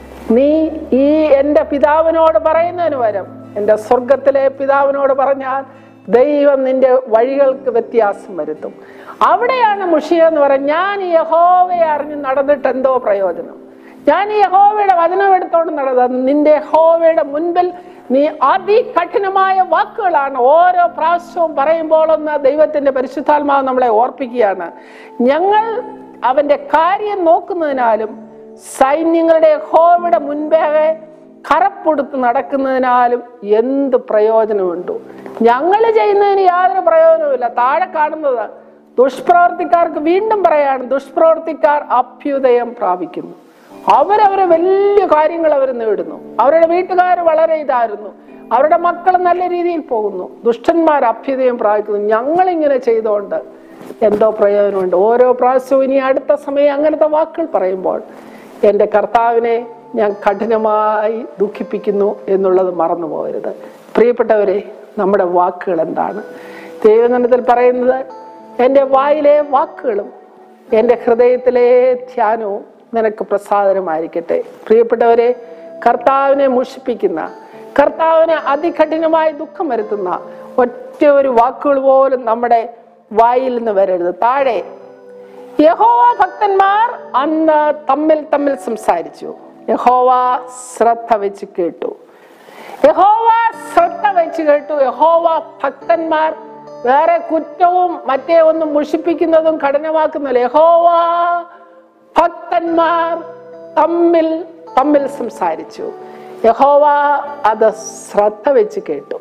നീ ഈ എൻ്റെ പിതാവിനോട് പറയുന്നതിന് പകരം എൻ്റെ സ്വർഗത്തിലെ പിതാവിനോട് പറഞ്ഞാൽ ദൈവം നിന്റെ വഴികൾക്ക് വ്യത്യാസം വരുത്തും. അവിടെയാണ് മുഷിയ എന്ന് പറയുന്നത്. ഞാൻ ഈ യഹോവയെ അറിഞ്ഞ് നടന്നിട്ട് എന്തോ പ്രയോജനം? ഞാൻ ഈ യഹോവയുടെ വചനം എടുത്തോണ്ട് നടന്നത്. നിന്റെ യഹോവയുടെ മുൻപിൽ നീ അതികഠിനമായ വാക്കുകളാണ് ഓരോ പ്രാവശ്യവും പറയുമ്പോഴൊന്ന് ദൈവത്തിന്റെ പരിശുദ്ധാത്മാവ് നമ്മളെ ഓർപ്പിക്കുകയാണ്. ഞങ്ങൾ അവന്റെ കാര്യം നോക്കുന്നതിനാലും സൈന്യങ്ങളുടെ യഹോവയുടെ മുൻപേ കറപ്പെടുത്ത് നടക്കുന്നതിനാലും എന്ത് പ്രയോജനമുണ്ടോ? ഞങ്ങൾ ചെയ്യുന്നതിന് യാതൊരു പ്രയോജനവുമില്ല. താഴെ കാണുന്നത് ദുഷ്പ്രവർത്തിക്കാർക്ക് വീണ്ടും പറയാണ്, ദുഷ്പ്രവർത്തിക്കാർ അഭ്യുദയം പ്രാപിക്കുന്നു. അവരവരെ വലിയ കാര്യങ്ങൾ അവർ നേടുന്നു. അവരുടെ വീട്ടുകാർ വളരെ ഇതായിരുന്നു, അവരുടെ മക്കൾ നല്ല രീതിയിൽ പോകുന്നു. ദുഷ്ടന്മാർ അഭ്യുദയം പ്രാപിക്കുന്നു. ഞങ്ങളിങ്ങനെ ചെയ്തുകൊണ്ട് എന്തോ പ്രയോജനമുണ്ട്? ഓരോ പ്രാവശ്യവും ഇനി അടുത്ത സമയം അങ്ങനത്തെ വാക്കുകൾ പറയുമ്പോൾ എൻ്റെ കർത്താവിനെ ഞാൻ കഠിനമായി ദുഃഖിപ്പിക്കുന്നു എന്നുള്ളത് മറന്നു പോകരുത്. പ്രിയപ്പെട്ടവരെ, നമ്മുടെ വാക്കുകൾ എന്താണ്? ദൈവവചനത്തിൽ പറയുന്നത്, എൻ്റെ വായിലെ വാക്കുകളും എൻ്റെ ഹൃദയത്തിലെ ധ്യാനവും നിനക്ക് പ്രസാദനമായിരിക്കട്ടെ. പ്രിയപ്പെട്ടവരെ, കർത്താവിനെ മുഷിപ്പിക്കുന്ന, കർത്താവിനെ അതികഠിനമായി ദുഃഖം വരുത്തുന്ന ഒറ്റ ഒരു വാക്കുകൾ പോലും നമ്മുടെ വായിൽ നിന്ന് വരരുത്. താഴെ, യഹോവ ഭക്തന്മാർ അന്ന് തമ്മിൽ സംസാരിച്ചു, യഹോവ ശ്രദ്ധ വെച്ച് കേട്ടു. യഹോവ ശ്രദ്ധ വെച്ച് കേട്ടു. യഹോവ ഭക്തന്മാർ, വേറെ കുറ്റവും മറ്റേ ഒന്നും മുഷിപ്പിക്കുന്നതും കഠിനമാക്കുന്നില്ല. യഹോവ ഭക്തന്മാർ തമ്മിൽ സംസാരിച്ചു. യഹോവ അത് ശ്രദ്ധ വെച്ച് കേട്ടു.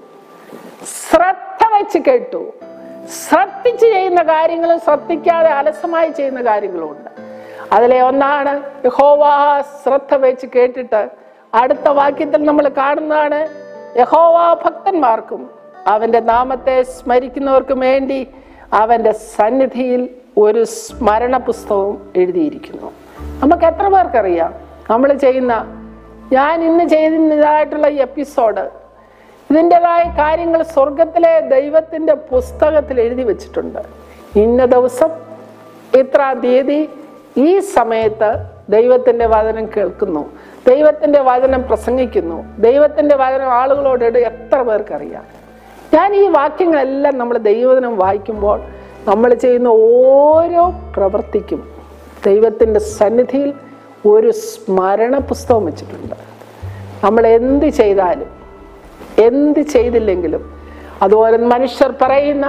ശ്രദ്ധ വെച്ച് കേട്ടു. ശ്രദ്ധിച്ച് ചെയ്യുന്ന കാര്യങ്ങളും ശ്രദ്ധിക്കാതെ അലസമായി ചെയ്യുന്ന കാര്യങ്ങളും ഉണ്ട്. അതിലെ ഒന്നാണ് യഹോവ ശ്രദ്ധ വെച്ച് കേട്ടിട്ട് അടുത്ത വാക്യത്തിൽ നമ്മൾ കാണുന്നതാണ്, യഹോവ ഭക്തന്മാർക്കും അവന്റെ നാമത്തെ സ്മരിക്കുന്നവർക്കും വേണ്ടി അവന്റെ സന്നിധിയിൽ ഒരു സ്മരണ പുസ്തകവും എഴുതിയിരിക്കുന്നു. നമുക്ക് എത്ര പേർക്കറിയാം നമ്മൾ ചെയ്യുന്ന, ഞാൻ ഇന്ന് ചെയ്യുന്നതായിട്ടുള്ള ഈ എപ്പിസോഡ്, ഇതിൻ്റെതായ കാര്യങ്ങൾ സ്വർഗത്തിലെ ദൈവത്തിന്റെ പുസ്തകത്തിൽ എഴുതി വെച്ചിട്ടുണ്ട്. ഇന്ന ദിവസം ഇത്രാം തീയതി ഈ സമയത്ത് ദൈവത്തിന്റെ വചനം കേൾക്കുന്നു, ദൈവത്തിന്റെ വചനം പ്രസംഗിക്കുന്നു, ദൈവത്തിന്റെ വചനം ആളുകളോട് എത്ര പേർക്കറിയാം? ഞാൻ ഈ വാക്യങ്ങളെല്ലാം നമ്മൾ ദൈവവചനം വായിക്കുമ്പോൾ നമ്മൾ ചെയ്യുന്ന ഓരോ പ്രവൃത്തിക്കും ദൈവത്തിന്റെ സന്നിധിയിൽ ഒരു സ്മരണ പുസ്തകം വെച്ചിട്ടുണ്ട്. നമ്മൾ എന്ത് ചെയ്താലും എന്ത് ചെയ്തില്ലെങ്കിലും, അതുപോലെ മനുഷ്യർ പറയുന്ന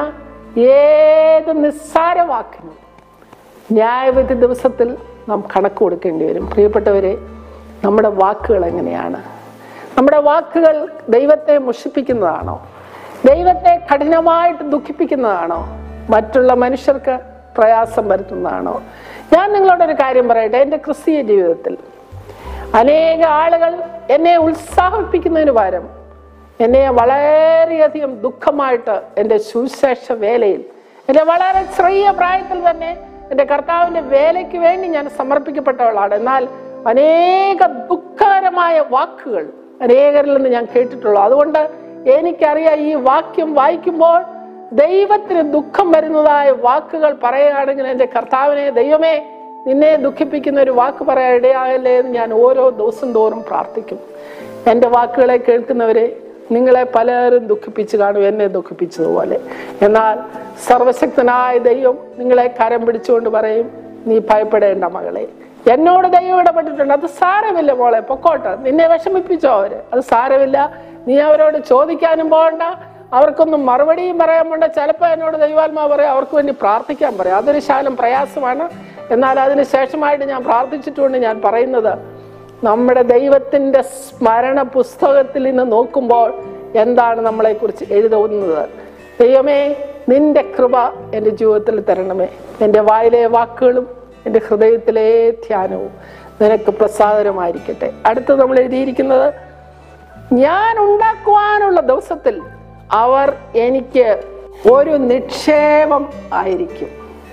ഏത് നിസ്സാര വാക്കിനും ന്യായവിധി ദിവസത്തിൽ നാം കണക്ക് കൊടുക്കേണ്ടി വരും. പ്രിയപ്പെട്ടവരെ, നമ്മുടെ വാക്കുകൾ എങ്ങനെയാണ്? നമ്മുടെ വാക്കുകൾ ദൈവത്തെ മുഷിപ്പിക്കുന്നതാണോ? ദൈവത്തെ കഠിനമായിട്ട് ദുഃഖിപ്പിക്കുന്നതാണോ? മറ്റുള്ള മനുഷ്യർക്ക് പ്രയാസം വരുത്തുന്നതാണോ? ഞാൻ നിങ്ങളോടൊരു കാര്യം പറയട്ടെ. എൻ്റെ ക്രിസ്തീയ ജീവിതത്തിൽ അനേക ആളുകൾ എന്നെ ഉത്സാഹിപ്പിക്കുന്നതിന് പകരം എന്നെ വളരെയധികം ദുഃഖമായിട്ട് എൻ്റെ സുവിശേഷ വേലയിൽ, എൻ്റെ വളരെ ചെറിയ പ്രായത്തിൽ തന്നെ എൻ്റെ കർത്താവിൻ്റെ വേലയ്ക്ക് വേണ്ടി ഞാൻ സമർപ്പിക്കപ്പെട്ടവളാണ്. എന്നാൽ അനേക ദുഃഖകരമായ വാക്കുകൾ അനേകരിൽ നിന്ന് ഞാൻ കേട്ടിട്ടുള്ളൂ. അതുകൊണ്ട് എനിക്കറിയാം, ഈ വാക്യം വായിക്കുമ്പോൾ ദൈവത്തിന് ദുഃഖം വരുന്നതായ വാക്കുകൾ പറയുകയാണെങ്കിൽ എൻ്റെ കർത്താവിനെ, ദൈവമേ നിന്നെ ദുഃഖിപ്പിക്കുന്ന ഒരു വാക്ക് പറയാൻ ഇടയാകല്ലേ എന്ന് ഞാൻ ഓരോ ദിവസം തോറും പ്രാർത്ഥിക്കും. എൻ്റെ വാക്കുകളെ കേൾക്കുന്നവരെ, നിങ്ങളെ പലരും ദുഃഖിപ്പിച്ച് കാണും, എന്നെ ദുഃഖിപ്പിച്ചതുപോലെ. എന്നാൽ സർവശക്തനായ ദൈവം നിങ്ങളെ കരം പിടിച്ചുകൊണ്ട് പറയും, നീ ഭയപ്പെടേണ്ട മകളെ, എന്നോട് ദൈവം ഇടപെട്ടിട്ടുണ്ട്, അത് സാരമില്ല മോളെ, പൊക്കോട്ടെ. നിന്നെ വിഷമിപ്പിച്ചോ അവര്, അത് സാരമില്ല. നീ അവരോട് ചോദിക്കാനും പോകണ്ട, അവർക്കൊന്നും മറുപടിയും പറയാൻ പോണ്ട. ചിലപ്പോൾ എന്നോട് ദൈവാത്മാവ് പറയാം, അവർക്ക് വേണ്ടി പ്രാർത്ഥിക്കാൻ പറയാം. അതൊരു ശകലം പ്രയാസമാണ്. എന്നാൽ അതിന് ശേഷമായിട്ട് ഞാൻ പ്രാർത്ഥിച്ചിട്ടുണ്ട്. ഞാൻ പറയുന്നത്, നമ്മുടെ ദൈവത്തിന്റെ സ്മരണ പുസ്തകത്തിൽ നിന്ന് നോക്കുമ്പോൾ എന്താണ് നമ്മളെ കുറിച്ച് എഴുതുന്നത്? ദൈവമേ, നിന്റെ കൃപ എൻ്റെ ജീവിതത്തിൽ തരണമേ. എൻ്റെ വായിലെ വാക്കുകളും എൻ്റെ ഹൃദയത്തിലെ ധ്യാനവും നിനക്ക് പ്രസാദകരമായിരിക്കട്ടെ. അടുത്ത് നമ്മൾ എഴുതിയിരിക്കുന്നത്, ഞാൻ ഉണ്ടാക്കുവാനുള്ള ദിവസത്തിൽ അവർ എനിക്ക് ഒരു നിക്ഷേപം ആയിരിക്കും.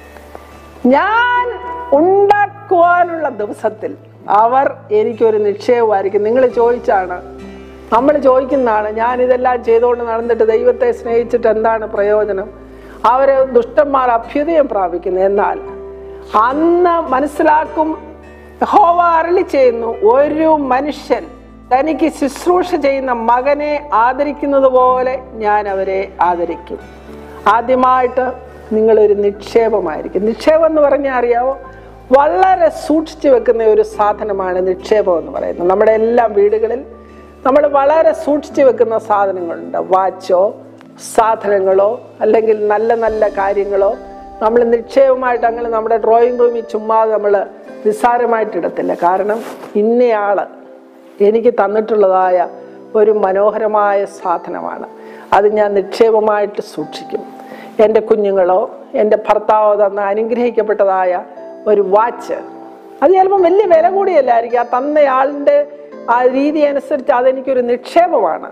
ഞാൻ ഉണ്ടാക്കുവാനുള്ള ദിവസത്തിൽ അവർ എനിക്കൊരു നിക്ഷേപമായിരിക്കും. നിങ്ങൾ ചോദിച്ചാണ്, നമ്മൾ ചോദിക്കുന്നതാണ്, ഞാൻ ഇതെല്ലാം ചെയ്തുകൊണ്ട് നടന്നിട്ട് ദൈവത്തെ സ്നേഹിച്ചിട്ട് എന്താണ് പ്രയോജനം? അവരെ ദുഷ്ടന്മാർ അഭ്യുദയം പ്രാപിക്കുന്നു. എന്നാൽ അന്ന് മനസ്സിലാക്കും, യഹോവ അരുളി ചെയ്യുന്നു, ഒരു മനുഷ്യൻ തനിക്ക് ശുശ്രൂഷ ചെയ്യുന്ന മകനെ ആദരിക്കുന്നത് പോലെ ഞാൻ അവരെ ആദരിക്കും. ആദ്യമായിട്ട് നിങ്ങളൊരു നിക്ഷേപമായിരിക്കും. നിക്ഷേപം എന്ന് പറഞ്ഞാൽ അറിയാവോ? വളരെ സൂക്ഷിച്ചു വെക്കുന്ന ഒരു സാധനമാണ് നിക്ഷേപം എന്ന് പറയുന്നത്. നമ്മുടെ എല്ലാ വീടുകളിൽ നമ്മൾ വളരെ സൂക്ഷിച്ചു വെക്കുന്ന സാധനങ്ങളുണ്ട്. വാച്ചോ സാധനങ്ങളോ അല്ലെങ്കിൽ നല്ല നല്ല കാര്യങ്ങളോ നമ്മൾ നിക്ഷേപമായിട്ട് അങ്ങനെ നമ്മുടെ ഡ്രോയിങ് റൂമിൽ ചുമ്മാ നമ്മൾ നിസ്സാരമായിട്ട് ഇടത്തില്ല. കാരണം ഇന്നയാള് എനിക്ക് തന്നിട്ടുള്ളതായ ഒരു മനോഹരമായ സാധനമാണ്, അത് ഞാൻ നിക്ഷേപമായിട്ട് സൂക്ഷിക്കും. എൻ്റെ കുഞ്ഞുങ്ങളോ എൻ്റെ ഭർത്താവോ തന്ന അനുഗ്രഹിക്കപ്പെട്ടതായ ഒരു വാച്ച്, അത് ചിലപ്പോൾ വലിയ വില കൂടിയല്ലായിരിക്കും. ആ തന്നയാളിൻ്റെ ആ രീതി അനുസരിച്ച് അതെനിക്കൊരു നിക്ഷേപമാണ്.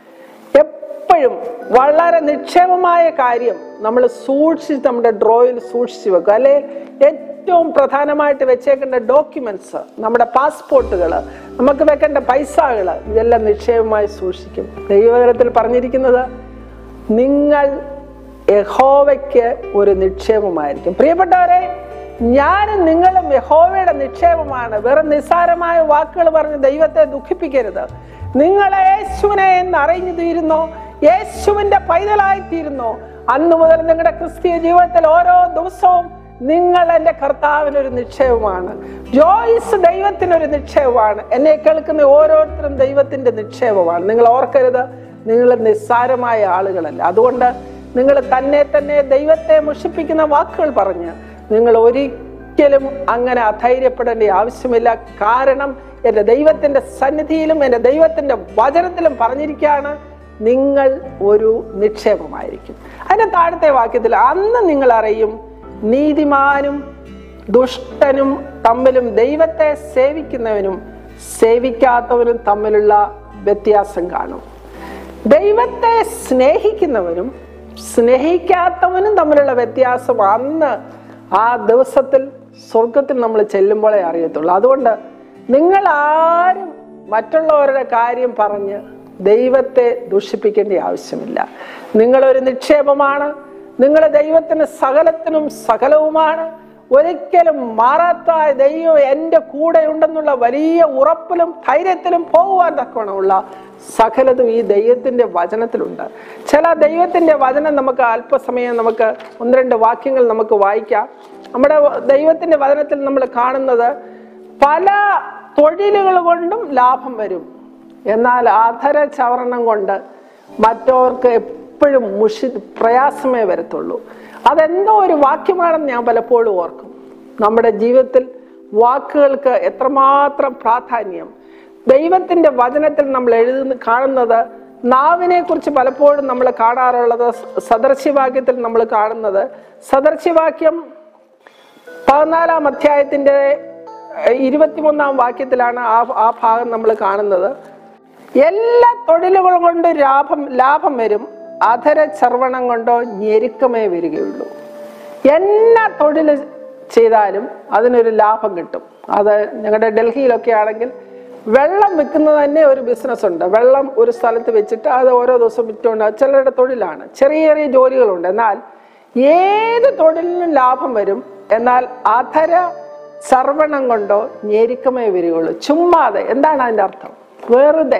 എപ്പോഴും വളരെ നിക്ഷേപമായ കാര്യം നമ്മൾ സൂക്ഷിച്ച് നമ്മുടെ ഡ്രോയിൽ സൂക്ഷിച്ച് വെക്കും. അല്ലെ ഏറ്റവും പ്രധാനമായിട്ട് വെച്ചേക്കേണ്ട ഡോക്യുമെന്റ്സ്, നമ്മുടെ പാസ്പോർട്ടുകൾ, നമുക്ക് വെക്കേണ്ട പൈസകൾ, ഇതെല്ലാം നിക്ഷേപമായി സൂക്ഷിക്കും. ദൈവവചനത്തിൽ പറഞ്ഞിരിക്കുന്നത്, നിങ്ങൾ യഹോവയ്ക്ക് ഒരു നിക്ഷേപമായിരിക്കും. പ്രിയപ്പെട്ടവരെ, ഞാനും നിങ്ങളും യഹോവയുടെ നിക്ഷേപമാണ്. വെറും നിസ്സാരമായ വാക്കുകൾ പറഞ്ഞ് ദൈവത്തെ ദുഃഖിപ്പിക്കരുത്. നിങ്ങൾ യേശുവിനെ എന്ന് അറിഞ്ഞു തീരുന്നോ, യേശുവിന്റെ പൈതലായി തീരുന്നോ, അന്ന് മുതൽ നിങ്ങളുടെ ക്രിസ്തീയ ജീവിതത്തിൽ ഓരോ ദിവസവും നിങ്ങൾ എൻ്റെ കർത്താവിനൊരു നിക്ഷേപമാണ്. ജോയ്സ് ദൈവത്തിനൊരു നിക്ഷേപമാണ്. എന്നെ കേൾക്കുന്ന ഓരോരുത്തരും ദൈവത്തിന്റെ നിക്ഷേപമാണ്. നിങ്ങൾ ഓർക്കരുത്, നിങ്ങൾ നിസ്സാരമായ ആളുകളല്ല. അതുകൊണ്ട് നിങ്ങൾ തന്നെ ദൈവത്തെ മുഷിപ്പിക്കുന്ന വാക്കുകൾ പറഞ്ഞ് നിങ്ങൾ ഒരിക്കലും അങ്ങനെ അധൈര്യപ്പെടേണ്ട ആവശ്യമില്ല. കാരണം എൻ്റെ ദൈവത്തിൻ്റെ സന്നിധിയിലും എൻ്റെ ദൈവത്തിൻ്റെ വചനത്തിലും പറഞ്ഞിരിക്കുകയാണ്, നിങ്ങൾ ഒരു നിക്ഷേപമായിരിക്കും. അതിന്റെ താഴത്തെ വാക്യത്തിൽ, അന്ന് നിങ്ങൾ അറിയും നീതിമാനും ദുഷ്ടനും തമ്മിലും ദൈവത്തെ സേവിക്കുന്നവനും സേവിക്കാത്തവനും തമ്മിലുള്ള വ്യത്യാസം കാണും. ദൈവത്തെ സ്നേഹിക്കുന്നവനും സ്നേഹിക്കാത്തവനും തമ്മിലുള്ള വ്യത്യാസം അന്ന് ആ ദിവസത്തിൽ സ്വർഗത്തിൽ നമ്മൾ ചെല്ലുമ്പോഴേ അറിയത്തുള്ളൂ. അതുകൊണ്ട് നിങ്ങൾ ആരും മറ്റുള്ളവരുടെ കാര്യം പറഞ്ഞ് ദൈവത്തെ ദൂഷിപ്പിക്കേണ്ട ആവശ്യമില്ല. നിങ്ങളൊരു നിക്ഷേപമാണ്. നിങ്ങൾ ദൈവത്തിന് സകലത്തിനും സകലവുമാണ്. ഒരിക്കലും മാറാത്ത ദൈവം എൻ്റെ കൂടെ ഉണ്ടെന്നുള്ള വലിയ ഉറപ്പിലും ധൈര്യത്തിലും പോകുവാൻ തക്കവണ്ണമുള്ള സകലതും ഈ ദൈവത്തിൻ്റെ വചനത്തിലുണ്ട്. ചില ദൈവത്തിൻ്റെ വചനം നമുക്ക് അല്പസമയം നമുക്ക് 1-2 വാക്യങ്ങൾ നമുക്ക് വായിക്കാം. നമ്മുടെ ദൈവത്തിൻ്റെ വചനത്തിൽ നമ്മൾ കാണുന്നത്, പല തൊഴിലുകൾ കൊണ്ടും ലാഭം വരും, എന്നാൽ അധര ചവരണം കൊണ്ട് മറ്റവർക്ക് എപ്പോഴും പ്രയാസമേ വരത്തുള്ളൂ. അതെന്തോ ഒരു വാക്യമാണെന്ന് ഞാൻ പലപ്പോഴും ഓർക്കും. നമ്മുടെ ജീവിതത്തിൽ വാക്കുകൾക്ക് എത്രമാത്രം പ്രാധാന്യം. ദൈവത്തിൻ്റെ വചനത്തിൽ നമ്മൾ കാണുന്നത്, നാവിനെ കുറിച്ച് പലപ്പോഴും നമ്മൾ കാണാറുള്ളത് സദൃശ്യവാക്യത്തിൽ നമ്മൾ കാണുന്നത്, സദൃശ്യവാക്യം 14-ാം അധ്യായത്തിൻ്റെ 21-ാം വാക്യത്തിലാണ് ആ ഭാഗം നമ്മൾ കാണുന്നത്. എല്ലാ തൊഴിലുകൾ കൊണ്ട് ലാഭം വരും, അധര ചർവണം കൊണ്ടോ ഞെരുക്കമേ വരികയുള്ളൂ. എന്നാ തൊഴിൽ ചെയ്താലും അതിനൊരു ലാഭം കിട്ടും. അത് ഞങ്ങളുടെ ഡൽഹിയിലൊക്കെ ആണെങ്കിൽ വെള്ളം വിൽക്കുന്നത് തന്നെ ഒരു ബിസിനസ് ഉണ്ട്. വെള്ളം ഒരു സ്ഥലത്ത് വെച്ചിട്ട് അത് ഓരോ ദിവസം വിറ്റുകൊണ്ട് ചിലരുടെ തൊഴിലാണ്. ചെറിയ ചെറിയ ജോലികളുണ്ട്. എന്നാൽ ഏത് തൊഴിലിനും ലാഭം വരും, എന്നാൽ അധര ചർവണം കൊണ്ടോ ഞെരുക്കമേ വരികയുള്ളൂ. ചുമ്മാതെ. എന്താണ് അതിൻ്റെ അർത്ഥം? വെറുതെ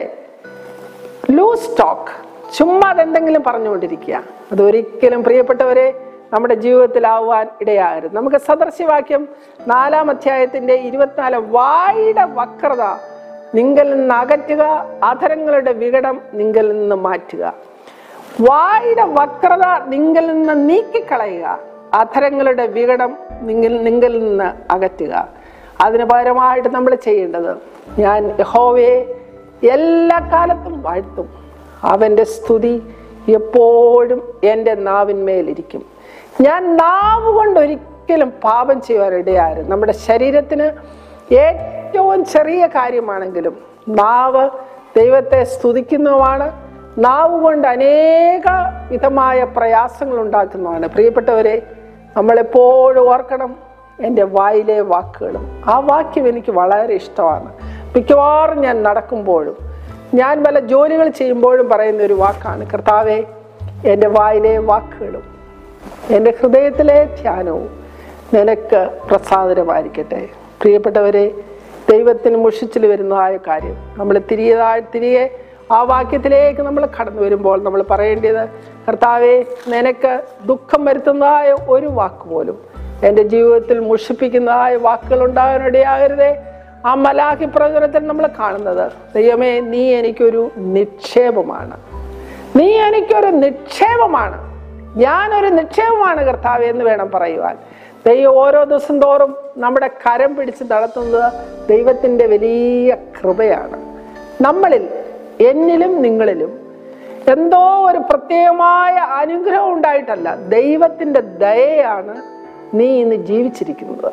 ലൂസ് ടോക്ക്, ചുമ്മാതെ എന്തെങ്കിലും പറഞ്ഞുകൊണ്ടിരിക്കുക. അതൊരിക്കലും പ്രിയപ്പെട്ടവരെ നമ്മുടെ ജീവിതത്തിലാവാൻ ഇടയാകരുത്. നമുക്ക് സദൃശ്യവാക്യം 4-ാം അധ്യായത്തിന്റെ 24, വായുടെ വക്രത നിങ്ങളിൽ നിന്ന് അകറ്റുക, അധരങ്ങളുടെ വികടം നിങ്ങളിൽ നിന്ന് മാറ്റുക. വായുടെ വക്രത നിങ്ങളിൽ നിന്ന് നീക്കിക്കളയുക, അധരങ്ങളുടെ വികടം നിങ്ങളിൽ നിന്ന് അകറ്റുക. അതിന് പകരമായിട്ട് നമ്മൾ ചെയ്യേണ്ടത്, ഞാൻ യഹോവയെ എല്ലാ കാലത്തും വാഴ്ത്തും, അവൻ്റെ സ്തുതി എപ്പോഴും എൻ്റെ നാവിന്മേലിരിക്കും. ഞാൻ നാവ് കൊണ്ട് ഒരിക്കലും പാപം ചെയ്യുവാനിടയായിരുന്നു. നമ്മുടെ ശരീരത്തിന് ഏറ്റവും ചെറിയ കാര്യമാണെങ്കിലും നാവ് ദൈവത്തെ സ്തുതിക്കുന്നതുമാണ്. നാവ് കൊണ്ട് അനേക വിധമായ പ്രയാസങ്ങൾ ഉണ്ടാക്കുന്നതാണ്. പ്രിയപ്പെട്ടവരെ, നമ്മളെപ്പോഴും ഓർക്കണം, എൻ്റെ വായിലെ വാക്കുകളും. ആ വാക്യം എനിക്ക് വളരെ ഇഷ്ടമാണ്. മിക്കവാറും ഞാൻ നടക്കുമ്പോഴും ഞാൻ പല ജോലികൾ ചെയ്യുമ്പോഴും പറയുന്ന ഒരു വാക്കാണ്, കർത്താവേ, എൻ്റെ വായിലെ വാക്കുകളും എൻ്റെ ഹൃദയത്തിലെ ധ്യാനവും നിനക്ക് പ്രസാദമായിരിക്കട്ടെ. പ്രിയപ്പെട്ടവരെ, ദൈവത്തിന് മുഷിച്ചിൽ വരുന്നതായ കാര്യം നമ്മൾ തിരികെ ആ വാക്യത്തിലേക്ക് നമ്മൾ കടന്നു വരുമ്പോൾ നമ്മൾ പറയേണ്ടത്, കർത്താവേ, നിനക്ക് ദുഃഖം വരുത്തുന്നതായ ഒരു വാക്ക് പോലും എൻ്റെ ജീവിതത്തിൽ മുഷിപ്പിക്കുന്നതായ വാക്കുകൾ ഉണ്ടാകാനിടയാകരുതേ. ആ മലാഖി പ്രവചനത്തിൽ നമ്മൾ കാണുന്നത്, ദൈവമേ, നീ എനിക്കൊരു നിക്ഷേപമാണ്, നീ എനിക്കൊരു നിക്ഷേപമാണ്, ഞാനൊരു നിക്ഷേപമാണ് കർത്താവേ എന്ന് വേണം പറയുവാൻ. ദൈവം ഓരോ ദിവസം തോറും നമ്മുടെ കരം പിടിച്ച് നടത്തുന്നത് ദൈവത്തിൻ്റെ വലിയ കൃപയാണ്. നമ്മളിൽ, എന്നിലും നിങ്ങളിലും എന്തോ ഒരു പ്രത്യേകമായ അനുഗ്രഹം ഉണ്ടായിട്ടല്ല, ദൈവത്തിൻ്റെ ദയയാണ് നീ ഇന്ന് ജീവിച്ചിരിക്കുന്നത്.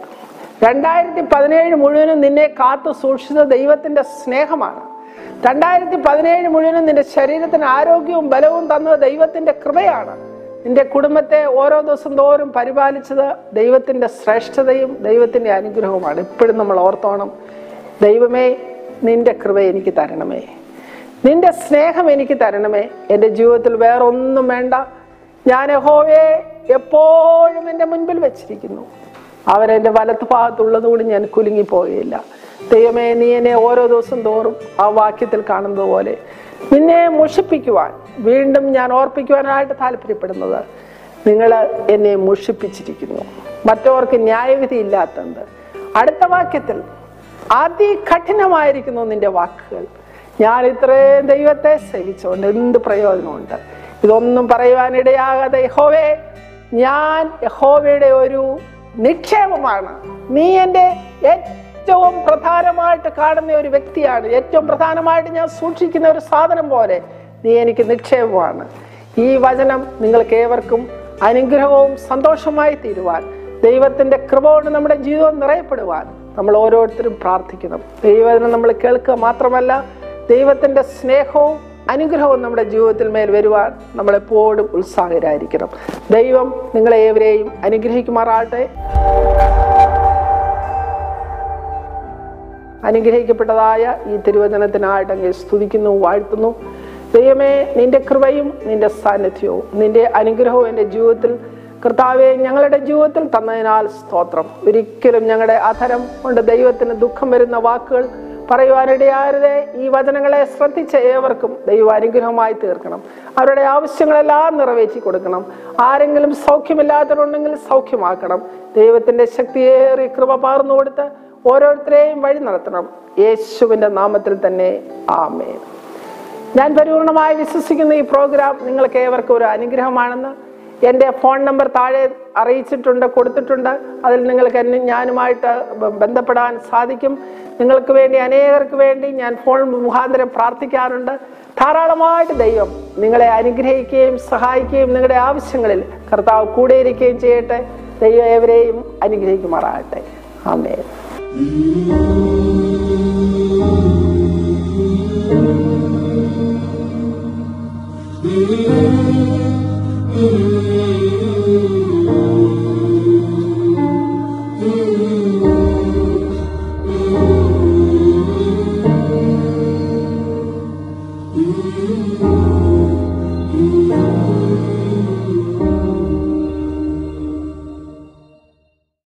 2017 മുഴുവനും നിന്നെ കാത്തു സൂക്ഷിച്ചത് ദൈവത്തിൻ്റെ സ്നേഹമാണ്. 2017 മുഴുവനും നിന്റെ ശരീരത്തിന് ആരോഗ്യവും ബലവും തന്നത് ദൈവത്തിൻ്റെ കൃപയാണ്. നിന്റെ കുടുംബത്തെ ഓരോ ദിവസം തോറും പരിപാലിച്ചത് ദൈവത്തിൻ്റെ ശ്രേഷ്ഠതയും ദൈവത്തിൻ്റെ അനുഗ്രഹവുമാണ്. എപ്പോഴും നമ്മൾ ഓർത്തോണം, ദൈവമേ, നിന്റെ കൃപ എനിക്ക് തരണമേ, നിന്റെ സ്നേഹം എനിക്ക് തരണമേ. എൻ്റെ ജീവിതത്തിൽ വേറെ ഒന്നും വേണ്ട. ഞാൻ യഹോവയെ എപ്പോഴും എൻ്റെ മുൻപിൽ വെച്ചിരിക്കുന്നു. അവരെൻ്റെ വലത്ത് ഭാഗത്തുള്ളതുകൊണ്ട് ഞാൻ കുലുങ്ങിപ്പോവുകയില്ല. ദൈവമേ, നീ എന്നെ ഓരോ ദിവസം തോറും ആ വാക്യത്തിൽ കാണുന്നത് പോലെ നിന്നെ മുഷിപ്പിക്കുവാൻ വീണ്ടും ഞാൻ ഓർപ്പിക്കുവാനായിട്ട് താല്പര്യപ്പെടുന്നത്, നിങ്ങൾ എന്നെ മുഷിപ്പിച്ചിരിക്കുന്നു. മറ്റവർക്ക് ന്യായവിധി ഇല്ലാത്തത്. അടുത്ത വാക്യത്തിൽ, അതികഠിനമായിരിക്കുന്നു നിന്റെ വാക്കുകൾ. ഞാൻ ഇത്രയും ദൈവത്തെ സേവിച്ചുകൊണ്ട് എന്ത് പ്രയോജനമുണ്ട്? ഇതൊന്നും പറയുവാനിടയാകാതെ, യഹോവേ, ഞാൻ യഹോവയുടെ ഒരു നിക്ഷേപമാണ്, നീ എൻ്റെ ഏറ്റവും പ്രധാനമായിട്ട് കാണുന്ന ഒരു വ്യക്തിയാണ്. ഏറ്റവും പ്രധാനമായിട്ട് ഞാൻ സൂക്ഷിക്കുന്ന ഒരു സാധനം പോലെ നീ എനിക്ക് നിക്ഷേപമാണ്. ഈ വചനം നിങ്ങൾക്ക് ഏവർക്കും അനുഗ്രഹവും സന്തോഷമായി തീരുവാൻ, ദൈവത്തിന്റെ കൃപ കൊണ്ട് നമ്മുടെ ജീവിതം നിറയപ്പെടുവാൻ നമ്മൾ ഓരോരുത്തരും പ്രാർത്ഥിക്കണം. ദൈവവചനം നമ്മൾ കേൾക്കുക മാത്രമല്ല, ദൈവത്തിന്റെ സ്നേഹവും അനുഗ്രഹവും നമ്മുടെ ജീവിതത്തിൽ മേൽ വരുവാൻ നമ്മളെപ്പോഴും ഉത്സാഹരായിരിക്കണം. ദൈവം നിങ്ങളെ ഏവരെയും അനുഗ്രഹിക്കുമാറാകട്ടെ. അനുഗ്രഹിക്കപ്പെട്ടതായ ഈ തിരുവചനത്തിനായിട്ട് അങ്ങ് സ്തുതിക്കുന്നു, വാഴ്ത്തുന്നു. ദൈവമേ, നിന്റെ കൃപയും നിന്റെ സാന്നിധ്യവും നിന്റെ അനുഗ്രഹവും എൻ്റെ ജീവിതത്തിൽ കർത്താവെ ഞങ്ങളുടെ ജീവിതത്തിൽ തന്നതിനാൽ സ്തോത്രം. ഒരിക്കലും ഞങ്ങളുടെ അധരം കൊണ്ട് ദൈവത്തിന് ദുഃഖം വരുന്ന വാക്കുകൾ പറയുവാനിടയായതേ. ഈ വചനങ്ങളെ ശ്രദ്ധിച്ച ഏവർക്കും ദൈവ അനുഗ്രഹമായി തീർക്കണം. അവരുടെ ആവശ്യങ്ങളെല്ലാം നിറവേറ്റി കൊടുക്കണം. ആരെങ്കിലും സൗഖ്യമില്ലാത്തവരുണ്ടെങ്കിൽ സൗഖ്യമാക്കണം. ദൈവത്തിന്റെ ശക്തിയേറിയ കൃപ പകർന്നു കൊടുത്ത് ഓരോരുത്തരെയും വഴി നടത്തണം. യേശുവിന്റെ നാമത്തിൽ തന്നെ ആമേൻ. ഞാൻ പരിപൂർണമായി വിശ്വസിക്കുന്ന ഈ പ്രോഗ്രാം നിങ്ങൾക്ക് ഏവർക്കും ഒരു അനുഗ്രഹമാണെന്ന് എൻ്റെ ഫോൺ നമ്പർ താഴെ അറിയിച്ചിട്ടുണ്ട്, കൊടുത്തിട്ടുണ്ട്. അതിൽ നിങ്ങൾക്ക് ഞാനുമായിട്ട് ബന്ധപ്പെടാൻ സാധിക്കും. നിങ്ങൾക്ക് വേണ്ടി, അനേകർക്ക് വേണ്ടി ഞാൻ ഫോൺ മുഖാന്തരം പ്രാർത്ഥിക്കാറുണ്ട്. ധാരാളമായിട്ട് ദൈവം നിങ്ങളെ അനുഗ്രഹിക്കുകയും സഹായിക്കുകയും നിങ്ങളുടെ ആവശ്യങ്ങളിൽ കർത്താവ് കൂടെയിരിക്കുകയും ചെയ്യട്ടെ. ദൈവം ഏവരെയും അനുഗ്രഹിക്കുമാറാകട്ടെ. ആമേൻ.